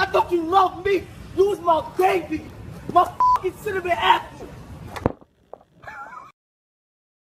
thought you loved me. You was my baby. My fucking cinnamon apple.